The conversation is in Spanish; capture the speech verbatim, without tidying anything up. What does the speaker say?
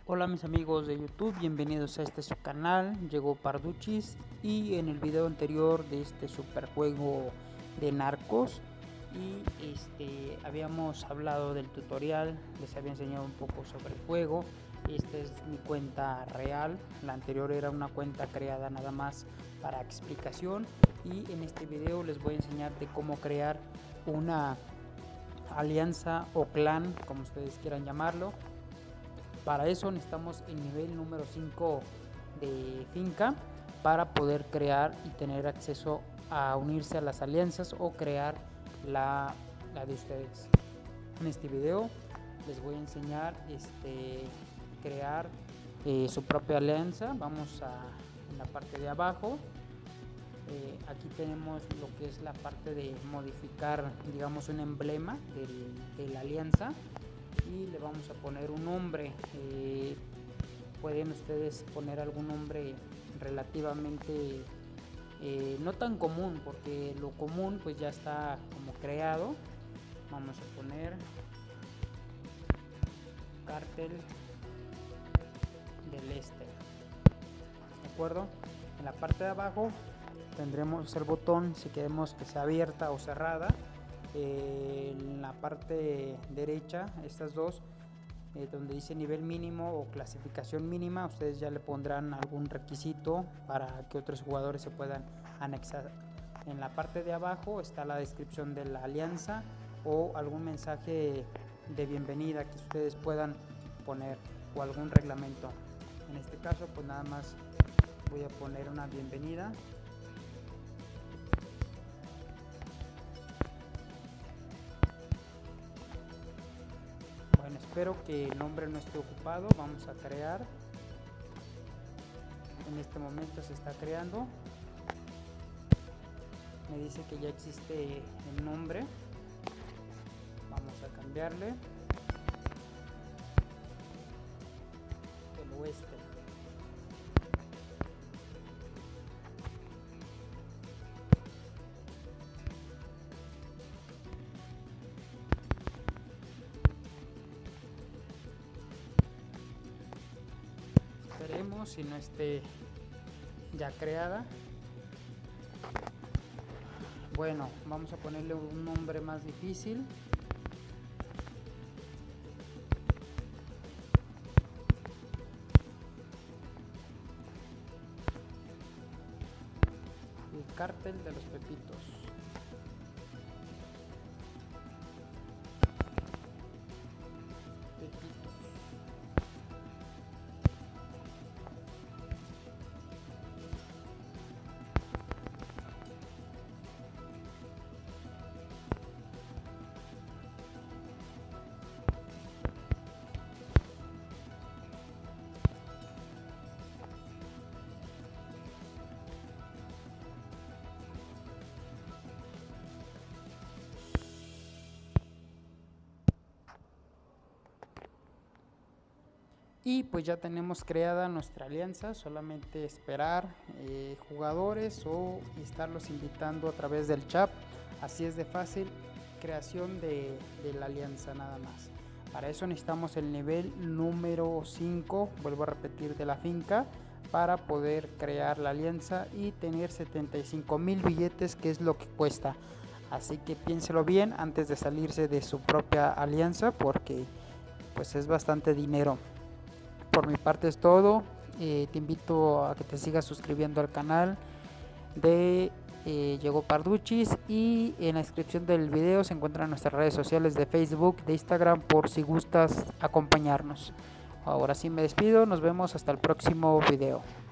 Hola mis amigos de YouTube, bienvenidos a este su canal, llegó Parduchis, y en el video anterior de este super juego de narcos y este habíamos hablado del tutorial, les había enseñado un poco sobre el juego. Esta es mi cuenta real, la anterior era una cuenta creada nada más para explicación, y en este video les voy a enseñar de cómo crear una alianza o clan, como ustedes quieran llamarlo. Para eso necesitamos el nivel número cinco de finca para poder crear y tener acceso a unirse a las alianzas o crear la, la de ustedes. En este video les voy a enseñar este crear eh, su propia alianza. Vamos a en la parte de abajo. Eh, aquí tenemos lo que es la parte de modificar, digamos, un emblema del, de la alianza, y le vamos a poner un nombre. Eh, pueden ustedes poner algún nombre relativamente eh, no tan común, porque lo común pues ya está como creado. Vamos a poner Cártel del Este, ¿de acuerdo? En la parte de abajo tendremos el botón si queremos que sea abierta o cerrada. Eh, en la parte derecha, estas dos, eh, donde dice nivel mínimo o clasificación mínima, ustedes ya le pondrán algún requisito para que otros jugadores se puedan anexar. En la parte de abajo está la descripción de la alianza o algún mensaje de bienvenida que ustedes puedan poner, o algún reglamento. En este caso pues nada más voy a poner una bienvenida. Bueno, espero que el nombre no esté ocupado. Vamos a crear. En este momento se está creando. Me dice que ya existe el nombre. Vamos a cambiarle. El Oeste. Esperemos si no esté ya creada. Bueno, vamos a ponerle un nombre más difícil. El Cártel de los Pepitos. Pepitos. Y pues ya tenemos creada nuestra alianza, solamente esperar eh, jugadores o estarlos invitando a través del chat. Así es de fácil creación de, de la alianza nada más. Para eso necesitamos el nivel número cinco, vuelvo a repetir, de la finca, para poder crear la alianza y tener setenta y cinco mil billetes, que es lo que cuesta. Así que piénselo bien antes de salirse de su propia alianza, porque pues es bastante dinero. Por mi parte es todo. Eh, te invito a que te sigas suscribiendo al canal de eh, Llegó Parduchis, y en la descripción del video se encuentran nuestras redes sociales de Facebook, de Instagram, por si gustas acompañarnos. Ahora sí me despido, nos vemos hasta el próximo video.